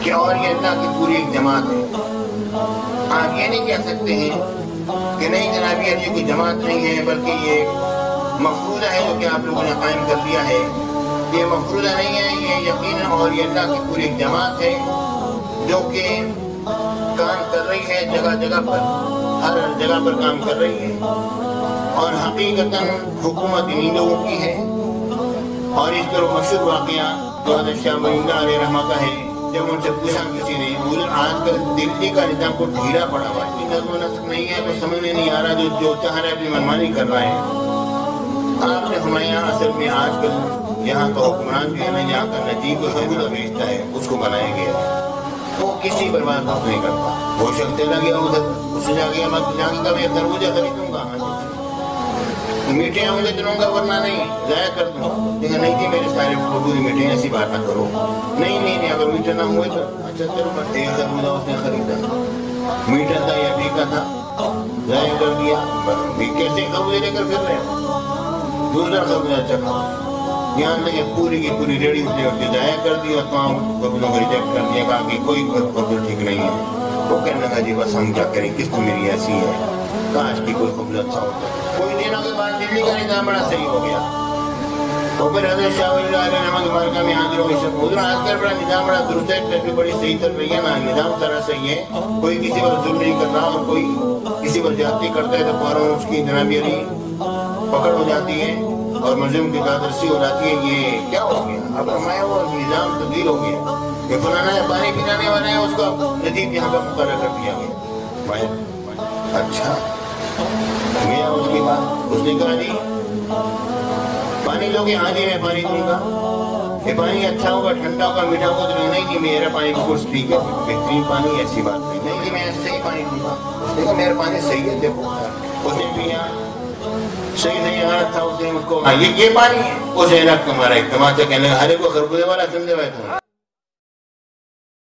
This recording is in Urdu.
کہ اور یہ اللہ کی پوری ایک جماعت ہے۔ آپ یہ نہیں کہہ سکتے ہیں کہ نہیں جناب یہ کوئی جماعت نہیں ہے بلکہ یہ مفروضہ ہے جو کہ آپ لوگوں نے قائم کر دیا ہے۔ یہ مفروضہ نہیں ہے، یہ یقینا اور یہ اللہ کی پوری ایک جماعت ہے جو کہ کام کر رہی ہے جگہ جگہ پر، ہر جگہ پر کام کر رہی ہے، اور حقیقتاً حکومت انہی لوگوں کی ہے۔ اور اس پر مشہور واقعہ جو حضرت شاہ ولی اللہ علیہ رحمہ کا ہے، جب ان سے پوچھا کسی نے حضور آج کل دلی کا نظام کو ڈھیلا پڑا ہوا ہے، نظم و نسق نہیں ہے، تو سمجھ میں نہیں آ رہا، جو چاہ رہا ہے اپنی منمانی کر رہا ہے۔ آپ نے فرمایا اصل میں آج کل یہاں کا حکمران جو ہے نا، یہاں کا نجیب جو خربوزہ بیچتا ہے اس کو بنایا گیا ہے، وہ کسی پر بات نہیں کرتا۔ وہ شخص چلا گیا ادھر، اس نے جا گیا میں جا کے کبھی خربوزہ خریدوں گا، میٹھے ہوں گے دنوں گا ورنہ نہیں ضائع کر دوں، لیکن نہیں جی میرے سارے خربوزے میٹھے ہیں، ایسی بات نہ کرو۔ نہیں اگر میٹھا نہ ہوئے تو اچھا چلو بس ایک خربوزہ اس نے خریدا، میٹھا تھا یا ٹھیکا تھا، ضائع کر دیا، کیسے خربوزے لے کر پھر رہے ہیں، دوسرا خربوزہ چکھا، یہاں تک کہ پوری کی پوری ریڑھی اس نے ضائع کر دی اور تمام خربوزوں کو ریجیکٹ کر دیا، کہا کہ کوئی خربوزہ ٹھیک نہیں ہے۔ وہ کہنے لگا جی بس ہم کیا کریں، قسط میری ایسی ہے، کاش کی کوئی خربوزہ اچھا ہوتا۔ کوئی دنوں کے بعد دلی کا نظام بڑا صحیح ہو گیا، تو پھر حضرت شاہ ولی اللہ علیہ رحمہ کی بارگاہ میں حاضر ہوئے، حضور آج کل بڑا نظام بڑا درست ہے، ٹریفک بڑی صحیح چل رہی ہے نا، نظام سارا صحیح ہے، کوئی کسی پر ظلم نہیں کر رہا، اور کوئی کسی پر زیادتی کرتا ہے تو فوراً اس کی جناب یعنی پکڑ ہو جاتی ہے اور ملزم کی دادرسی ہو جاتی ہے۔ یہ کیا ہو گیا؟ اب فرمایا وہ نظام تبدیل ہو گیا کہ فلانا پانی پلانے والا ہے، اس کو ندیب یہاں کا مقرر کر دیا گیا۔ اچھا گیا اس کے بعد اس نے کہا جی پانی لوگے، ہاں جی میں پانی دوں گا، یہ پانی اچھا ہوگا، ٹھنڈا ہوگا، میٹھا ہوگا، تو نہیں جی میرا پانی بالکل ٹھیک ہے، بہترین پانی، ایسی بات نہیں جی میں صحیح پانی دوں گا۔ اس نے کہا میرا پانی صحیح ہے، دیکھو اس نے پیا صحیح نہیں غلط تھا، اس نے اس کو یہ پانی ہے، اسے رکھ تمہارا ایک تماچا کہنے لگا، ارے کو خربوزے والا سمجھے ہوئے تم